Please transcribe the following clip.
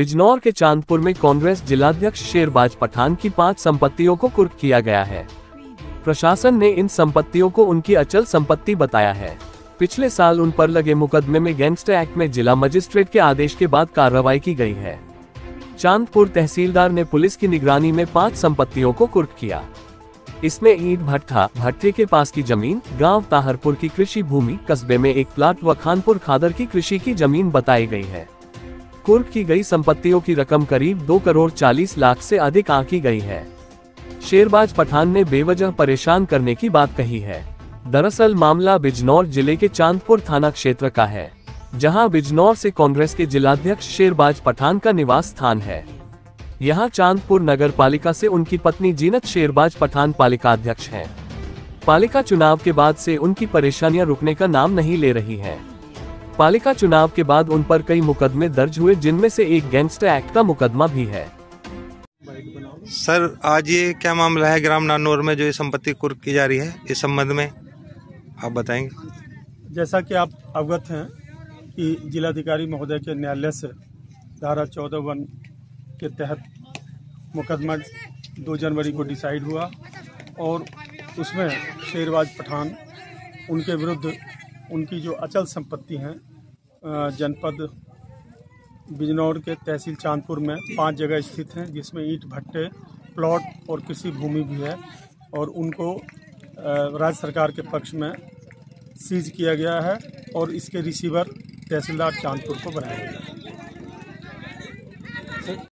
बिजनौर के चांदपुर में कांग्रेस जिलाध्यक्ष शेरबाज पठान की 5 संपत्तियों को कुर्क किया गया है। प्रशासन ने इन संपत्तियों को उनकी अचल संपत्ति बताया है। पिछले साल उन पर लगे मुकदमे में गैंगस्टर एक्ट में जिला मजिस्ट्रेट के आदेश के बाद कार्रवाई की गई है। चांदपुर तहसीलदार ने पुलिस की निगरानी में 5 संपत्तियों को कुर्क किया। इसमें ईंट भट्ठा, भट्टे के पास की जमीन, गांव ताहरपुर की कृषि भूमि, कस्बे में एक प्लाट व खानपुर खादर की कृषि की जमीन बताई गई है। कुर्क की गई संपत्तियों की रकम करीब 2 करोड़ 40 लाख से अधिक आंकी गई है। शेरबाज पठान ने बेवजह परेशान करने की बात कही है। दरअसल मामला बिजनौर जिले के चांदपुर थाना क्षेत्र का है, जहां बिजनौर से कांग्रेस के जिलाध्यक्ष शेरबाज पठान का निवास स्थान है। यहां चांदपुर नगर पालिका से उनकी पत्नी जीनत शेरबाज पठान पालिका अध्यक्ष हैं। पालिका चुनाव के बाद से उनकी परेशानियां रुकने का नाम नहीं ले रही हैं। पालिका चुनाव के बाद उन पर कई मुकदमे दर्ज हुए, जिनमें से एक गैंगस्टर एक्ट का मुकदमा भी है। सर, आज ये क्या मामला है ग्राम नानौर में जो ये संपत्ति कुर्क की जा रही है, इस संबंध में आप बताएंगे। जैसा कि आप अवगत हैं कि जिलाधिकारी महोदय के न्यायालय से धारा 14(1) के तहत मुकदमा 2 जनवरी को डिसाइड हुआ और उसमें शेरबाज पठान, उनके विरुद्ध उनकी जो अचल संपत्ति हैं जनपद बिजनौर के तहसील चांदपुर में 5 जगह स्थित हैं, जिसमें ईंट भट्टे, प्लॉट और कृषि भूमि भी है, और उनको राज्य सरकार के पक्ष में सीज किया गया है और इसके रिसीवर तहसीलदार चांदपुर को बनाया गया है।